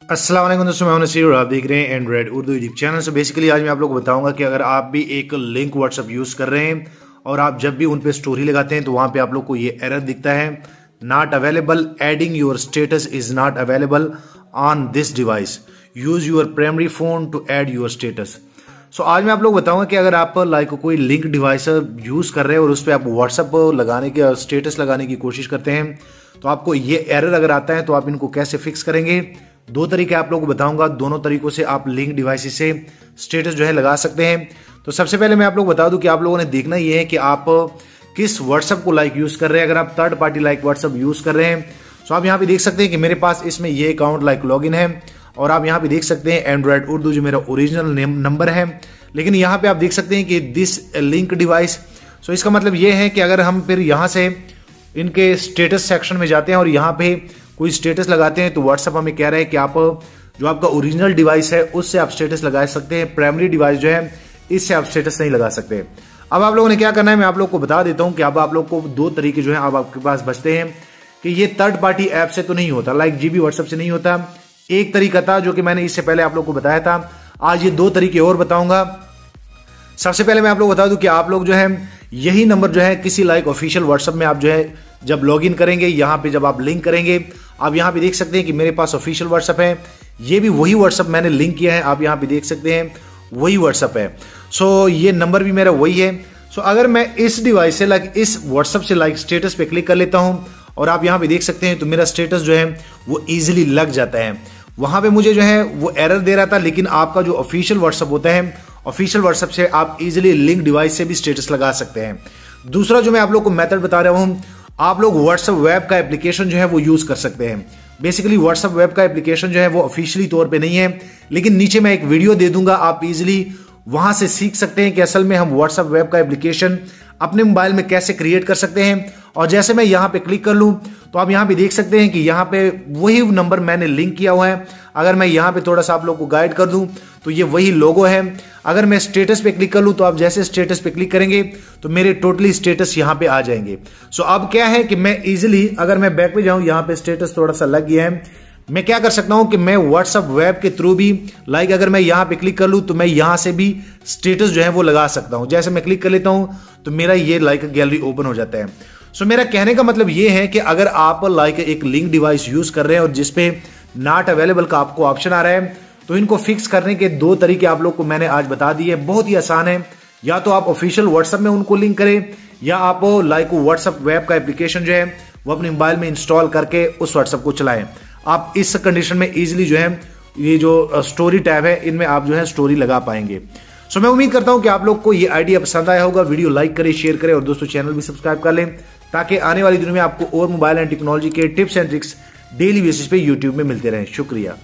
अस्सलाम वालेकुम दोस्तों, मैं हूं नसीर और आप देख रहे हैं Android Urdu YouTube channel. So basically आज मैं आप लोग को बताऊंगा कि अगर आप भी एक लिंक व्हाट्सअप यूज़ कर रहे हैं और आप जब भी उन पे स्टोरी लगाते हैं तो वहां पे आप लोग को ये एरर दिखता है, not available, adding your status is not available on this device, use your primary phone to add your status. So आज मैं आप लोग बताऊंगा कि अगर आप कोई लिंक डिवाइस यूज कर रहे हैं और उस पर आप व्हाट्सअप लगाने के स्टेटस लगाने की कोशिश करते हैं तो आपको ये एरर अगर आता है तो आप इनको कैसे फिक्स करेंगे। दो तरीके आप लोगों को बताऊंगा, दोनों तरीकों से आप लिंक डिवाइस से स्टेटस जो है लगा सकते हैं। तो सबसे पहले मैं आप लोग बता दूं कि आप लोगों ने देखना ये है कि आप किस व्हाट्सअप को यूज कर रहे हैं। अगर आप थर्ड पार्टी व्हाट्सअप यूज कर रहे हैं तो आप यहाँ पे देख सकते हैं कि मेरे पास इसमें ये अकाउंट लॉगिन है और आप यहाँ पे देख सकते हैं एंड्रॉइड उर्दू जो मेरा ओरिजिनल नंबर है, लेकिन यहाँ पे आप देख सकते हैं कि दिस लिंक डिवाइस। सो इसका मतलब ये है कि अगर हम फिर यहाँ से इनके स्टेटस सेक्शन में जाते हैं और यहाँ पे कोई स्टेटस लगाते हैं तो व्हाट्सएप हमें कह रहा है कि आप जो आपका ओरिजिनल डिवाइस है उससे आप स्टेटस लगा सकते हैं, प्राइमरी डिवाइस जो है इससे आप स्टेटस नहीं लगा सकते। अब आप लोगों ने क्या करना है, मैं आप लोग को बता देता हूं कि अब आप लोग को दो तरीके जो है अब आपके पास बचते हैं कि ये थर्ड पार्टी ऐप से तो नहीं होता, जीबी व्हाट्सएप से नहीं होता। एक तरीका था जो कि मैंने इससे पहले आप लोग को बताया था, आज ये दो तरीके और बताऊंगा। सबसे पहले मैं आप लोग बता दूं कि आप लोग जो है यही नंबर जो है किसी ऑफिशियल व्हाट्सएप में आप जो है जब लॉगिन करेंगे, यहाँ पे जब आप लिंक करेंगे, आप यहाँ पे देख सकते हैं कि मेरे पास ऑफिशियल व्हाट्सएप है, ये भी वही व्हाट्सएप मैंने लिंक किया है, आप यहाँ पे देख सकते हैं वही व्हाट्सएप है। सो ये नंबर भी मेरा वही है। सो अगर मैं इस डिवाइस से इस व्हाट्सएप से स्टेटस पे क्लिक कर लेता हूँ और आप यहाँ पे देख सकते हैं तो मेरा स्टेटस जो है वो इजिली लग जाता है। वहां पे मुझे जो है वो एरर दे रहा था, लेकिन आपका जो ऑफिशियल व्हाट्सएप होता है, ऑफिशियल व्हाट्सएप से आप इजिली लिंक डिवाइस से भी स्टेटस लगा सकते हैं। दूसरा जो मैं आप लोग को मेथड बता रहा हूं, आप लोग व्हाट्सएप वेब का एप्लीकेशन जो है वो यूज कर सकते हैं। बेसिकली व्हाट्सएप वेब का एप्लीकेशन जो है वो ऑफिशियली तौर पे नहीं है, लेकिन नीचे मैं एक वीडियो दे दूंगा, आप इजिली वहां से सीख सकते हैं कि असल में हम व्हाट्सएप वेब का एप्लीकेशन अपने मोबाइल में कैसे क्रिएट कर सकते हैं। और जैसे मैं यहाँ पे क्लिक कर लूं तो आप यहाँ पे देख सकते हैं कि यहाँ पे वही नंबर मैंने लिंक किया हुआ है। अगर मैं यहाँ पे थोड़ा सा आप लोग को गाइड कर दूं तो ये वही लोगो है। अगर मैं स्टेटस पे क्लिक कर लूं तो आप जैसे स्टेटस पे क्लिक करेंगे तो मेरे टोटली स्टेटस यहाँ पे आ जाएंगे। सो अब क्या है कि मैं इजिली अगर मैं बैक पे जाऊं, यहाँ पे स्टेटस थोड़ा सा लग गया है, मैं क्या कर सकता हूं कि मैं व्हाट्सएप वेब के थ्रू भी अगर मैं यहाँ पे क्लिक कर लूं तो मैं यहाँ से भी स्टेटस जो है वो लगा सकता हूं। जैसे मैं क्लिक कर लेता हूं तो मेरा ये गैलरी ओपन हो जाता है। सो मेरा कहने का मतलब ये है कि अगर आप एक लिंक डिवाइस यूज कर रहे हैं और जिसपे नॉट अवेलेबल का आपको ऑप्शन आ रहा है तो इनको फिक्स करने के दो तरीके आप लोग को मैंने आज बता दिए। बहुत ही आसान है, या तो आप ऑफिशियल व्हाट्सएप में उनको लिंक करें या आप व्हाट्सएप वेब का एप्लीकेशन जो है वो अपने मोबाइल में इंस्टॉल करके उस व्हाट्सएप को चलाएं। आप इस कंडीशन में इजिली जो है ये जो स्टोरी टैब है इनमें आप जो है स्टोरी लगा पाएंगे। सो मैं उम्मीद करता हूं कि आप लोग को ये आइडिया पसंद आया होगा। वीडियो लाइक करें, शेयर करें और दोस्तों चैनल भी सब्सक्राइब कर लें ताकि आने वाली दिनों में आपको और मोबाइल एंड टेक्नोलॉजी के tips and tricks daily basis पे यूट्यूब में मिलते रहें। शुक्रिया।